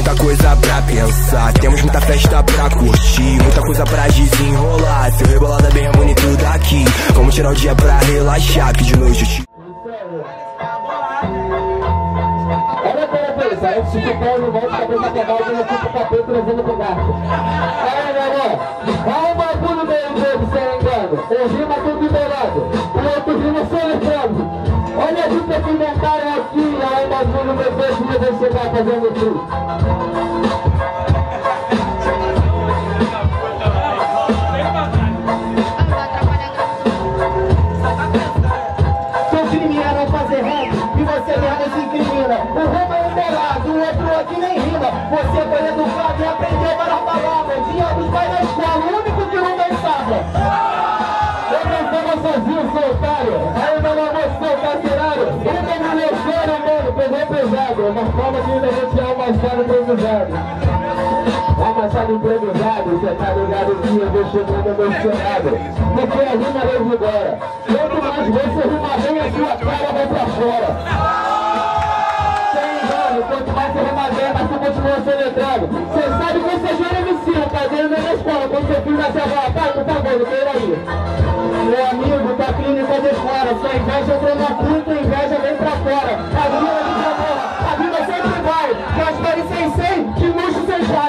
muita coisa pra pensar, temos muita festa pra curtir, muita coisa pra desenrolar. Seu rebolado é bem bonito daqui, vamos tirar o dia pra relaxar, que de noite eu te... Olha aquela coisa, antes de ficar no volta, cabeça quebrada, eu fico o capeta trazendo pro gato. Aí, galera, olha o bagulho dele, se não engano. Um rima tudo embolado, o outro rima soletrando. Olha a gente que inventaram aqui, aí o bagulho meu peixe vai chegar fazendo tudo. Seu crime é não fazer rap, e você mesmo se incrimina. O ramo é embolado, o outro aqui nem rima. Você foi educado e aprendeu para palavras. Diabos vai na escola, o único que não dançava. Eu não tava sozinho, seu otário. Aí meu amor, seu carcerário. Ele tá me levando, mano, pegou pesado. Uma forma que ainda vou tirar o machado improvisado. O machado improvisado, cê tá ligado que eu vou chegando emocionado. Porque a rima leva embora. Quanto mais você rima bem, a sua cara vai pra fora. Sem engano, quanto mais você rima bem, mais você continua soletrando. Cê sabe que você já era MC, o cadeiro na escola. Quando seu filho nasce agora, pai, por favor, não queira aí. Meu amigo, tá clínica de fora. Sua inveja entrou na puta, a inveja vem pra fora. A vida de amor, a vida sempre vai. Gaspari sem 100, que luxo sem pai.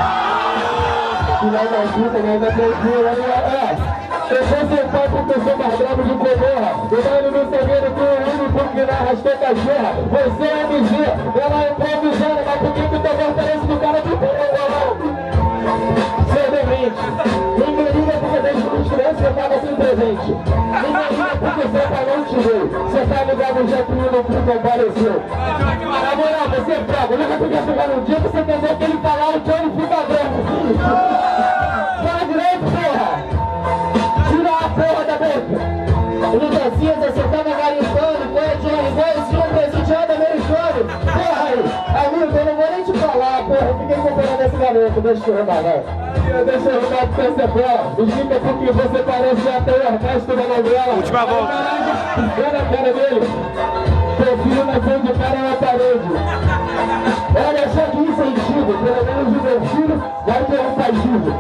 Filha da puta, mas é tranquilo, eu sou seu pai porque eu sou mais bravo de Comorra. O mano não sabendo que o único que não arrastou cachorra. Você é MG, ela é improvisando, mas por que tu tá parece do cara de Comorra? Seu demente, ninguém liga porque desde que criança você tava sem presente. Ninguém liga porque seu pai não te deu. Você tá ligado já que o meu puto apareceu. Na moral, você é bravo, nunca podia chegar num dia que você entendeu que ele falar o Johnny fica branco. Fala direito, porra! Tira a porra da boca! Luta cinza, você tava garimpando, foi a Johnny, igualzinho um presidiário americano. Porra aí, amigo, eu não vou nem te falar, porra, eu fiquei acompanhando esse garoto, deixa eu roubar, vai. Deixa eu roubar pro Percepela, explica porque você parece até o Ernesto da novela. Última volta. Olha a cara dele, seu filho na frente do cara na parede. Olha, achar que isso é sentido, pelo menos o meu filho vai ter um pajivo.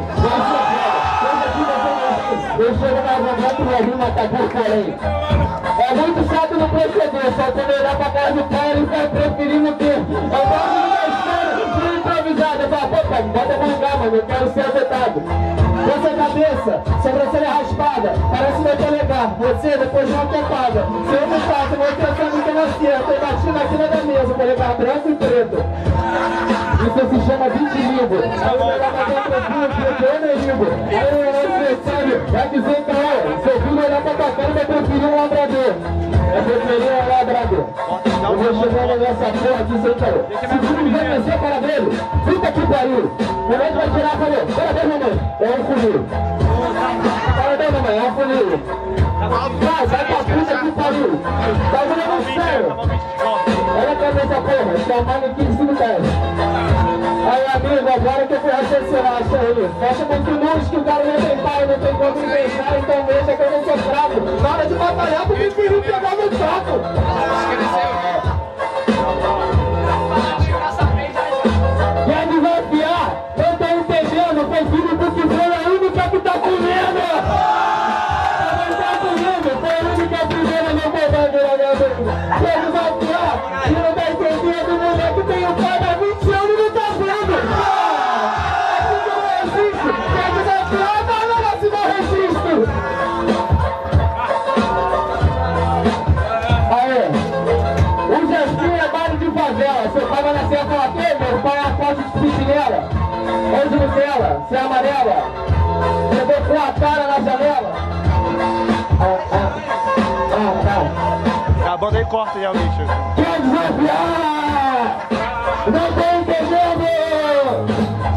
Eu chego na vontade e rima tá por porém. É muito chato no proceder, só quando olhar pra casa do pai ele vai preferindo ter. Eu gosto de uma história improvisada. Eu falo, pô pai, bota pra lugar, mano, eu quero ser afetado. Você cabeça, sobrancelha raspada, parece meu polegar. Você depois de uma topada. Se eu não faço, você sabe que eu nasci. Eu tô batindo aqui na mesa, polegar branco e preto. Isso se chama vitiligo. Aí eu vou lá pra dentro do eu nem ligo. Aí eu não sei, sabe, vai dizer que seu filho olhar pra tua cara vai preferir um labrador. Eu preferir um labrador. Eu vou chegando nessa porra aqui sem caô. Se o filho vai vencer a cara dele, fica que pariu. Mamãe vai tirar, falou, parabéns mamãe, é um funil. Parabéns mamãe, é um funil. Vai pra puta que pariu. Tá vendo sério? Olha a cabeça porra, chamando aqui de cima dela. Aí amigo, agora que eu fui raciocinar isso aí. Fecha muito luz que o cara não tem pai, não tem como inventar, então veja que eu não sou fraco. Na hora de batalhar, tu preferiu pegar no saco. Quer desafiar? Eu tô entendendo, prefiro do que foi a única que tá comendo. Também tá comendo, foi a única primeira não roubando na minha boca. Quer desafiar? E não tá entendendo, o moleque tem o pai da 20 anos e não tá vendo. É que não existe. Quer desafiar? Mas não resisto. Aê, o Jasmin é baile de favela. Seu pai vai nascer e falar, meu pai é a foto de pitinela. Ou de Nutella, se é amarela. Você botou a cara na janela. Acabando aí, corta já o bicho. Quer desafiar? Não tô entendendo!